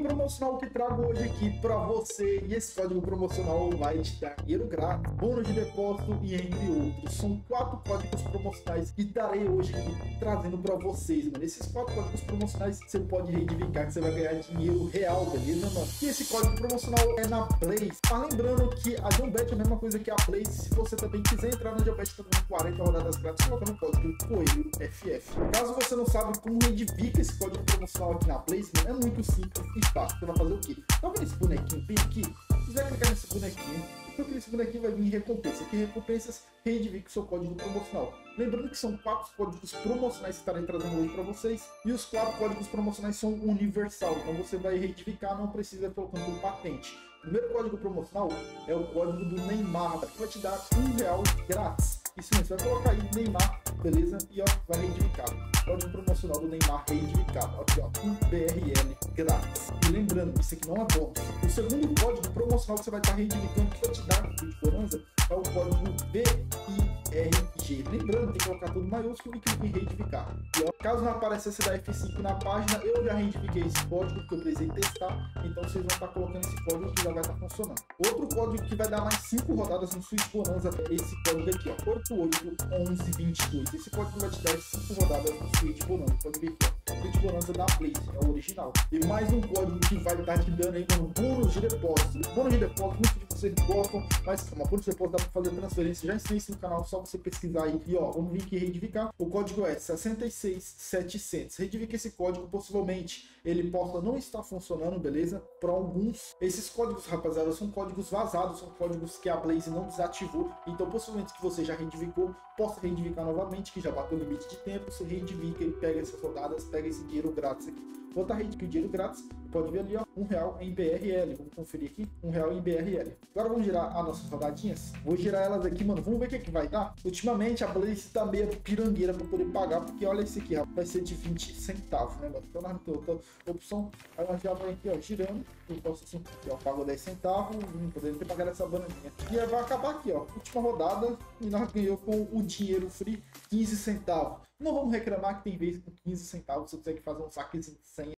promocional que trago hoje aqui para você, e esse código promocional vai te dar dinheiro grátis, bônus de depósito e entre outros. São 4 códigos promocionais que estarei hoje aqui trazendo para vocês, mano. Esses 4 códigos promocionais você pode reivindicar que você vai ganhar dinheiro real, beleza, mano? E esse código promocional é na Blaze. Mas lembrando que a JohnBet é a mesma coisa que a Blaze. Se você também quiser entrar na JohnBet, tá dando 40 rodadas grátis, colocando o código Coelho FF. Caso você não sabe como reivindica esse código promocional aqui na Blaze, mano, é muito simples e fácil. Você vai fazer o quê? Tá vendo esse bonequinho bem aqui? Se quiser clicar nesse bonequinho, porque nesse bonequinho vai vir recompensa. Aqui recompensas, reivindique o seu código promocional. Lembrando que são 4 códigos promocionais que estarei trazendo hoje para vocês. E os 4 códigos promocionais são universal. Então você vai reivindicar, não precisa colocar por patente. O primeiro código promocional é o código do Neymar, que vai te dar R$1 grátis. Isso mesmo, você vai colocar aí Neymar, beleza? E ó, vai reivindicar. Código promocional do Neymar reivindicado. Aqui ó, BRL grátis. E lembrando, isso aqui não é bônus. O segundo código promocional que você vai estar reivindicando, que vai te dar de bonança, é o código BIRG. Lembrando, tem que colocar tudo maiúsculo e clicar em reivindicar. E ó, caso não aparecesse da F5 na página, eu já reivindiquei esse código porque eu precisei testar. Então vocês vão estar colocando esse código que já vai estar funcionando. Outro código que vai dar mais 5 rodadas no Switch Bonanza é esse código aqui, ó, 881122. Esse código vai te dar 5 rodadas no Switch Bonanza. Pode ver aqui, ó. Switch Bonanza da Blaze, é o original. E mais um código que vai estar te dando aí, mano, bônus de depósito. Bônus de depósito, muito de vocês gostam, mas uma bônus de depósito dá pra fazer transferência. Já ensinei isso no canal, só você pesquisar aí. E ó, vamos vir aqui reivindicar. O código é 66700. Reivindica esse código, possivelmente ele possa não estar funcionando, beleza? Para alguns. Esses códigos, rapaziada, são códigos vazados, são códigos que a Blaze não desativou. Então, possivelmente que você já reivindicou, possa reivindicar novamente, que já bateu o limite de tempo. Você reivindica e pega essas rodadas, pega esse dinheiro grátis aqui. Vou estar reivindicando o dinheiro grátis. Pode ver ali, ó, R$1 em BRL. Vamos conferir aqui, R$1 em BRL. Agora vamos girar as nossas rodadinhas. Vou girar elas aqui, mano. Vamos ver o que vai dar. Ultimamente a Blaze tá meio pirangueira para poder pagar, porque olha esse aqui, vai ser de 20 centavos, né, mano? Então nós temos outra opção. Aí nós já vai aqui, ó, girando. Eu posso assim, aqui, ó, pago 10 centavos, podendo ter pagado essa bananinha. E aí vai acabar aqui, ó, última rodada, e nós ganhamos com o dinheiro free 15 centavos. Não vamos reclamar que tem vezes com 15 centavos você consegue fazer um saquezinho de 100